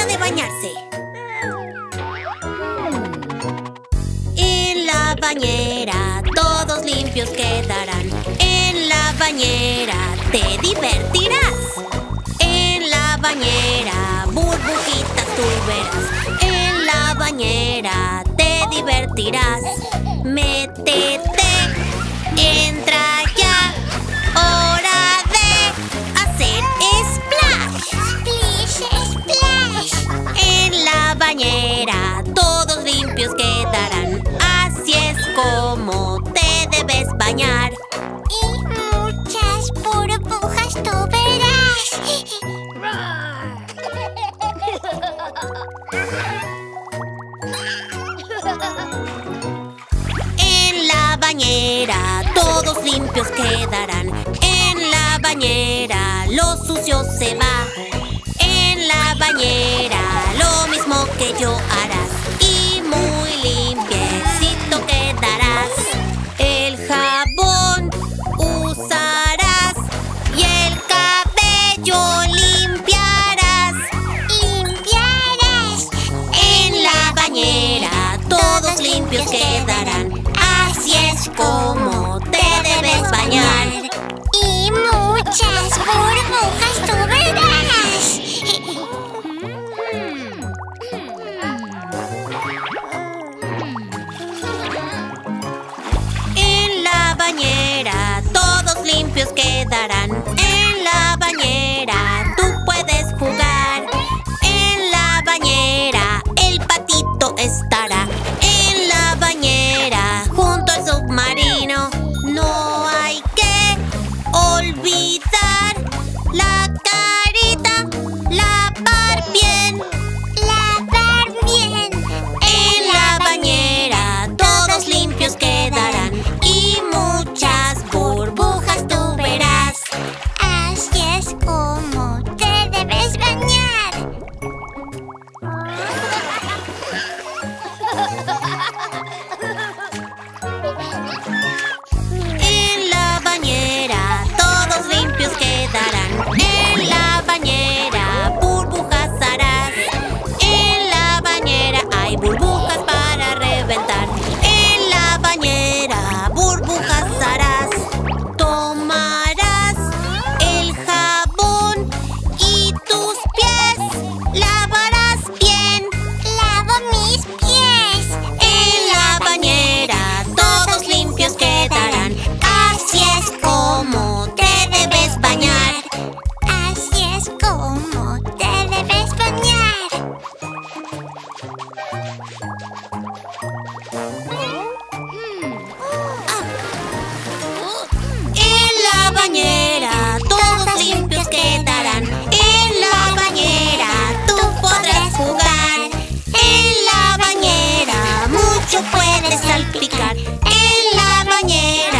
de bañarse. En la bañera todos limpios quedarán. En la bañera te divertirás. En la bañera burbujitas tú verás. En la bañera te divertirás. Métete, entra ya. Hora de hacer splash. Splish, splash. En la bañera todos limpios quedarán. Así es como te debes bañar. Y muchas burbujas tú verás. En la bañera todos limpios quedarán. En la bañera lo sucio se va. En la bañera lo mismo que yo harás. Y muy limpiecito quedarás. El jabón usarás y el cabello limpiarás. Limpiarás. En la bañera todos limpios quedarán. Así es como te debes bañar. Y muchas burbujas tú verás. En la bañera todos limpios quedarán. En la bañera tú puedes jugar. En la bañera el patito estará. En la bañera junto al submarino. No hay que olvidar la carita, lavar bien. Lavar bien. En la bañera todos limpios quedarán. Y muchas burbujas tú verás. Así es como te debes bañar. En la bañera todos limpios quedarán. En la bañera burbujas harás. En la bañera hay burbujas para reventar. En la bañera burbujas harás. Tomarás el jabón y tus pies lavarás bien. Lavo mis pies. En la bañera todos limpios quedarán. Así es como te debes bañar. Así es como te debes bañar. En la bañera todos limpios quedarán. En la bañera tú podrás jugar. En la bañera mucho puedes salpicar. En la bañera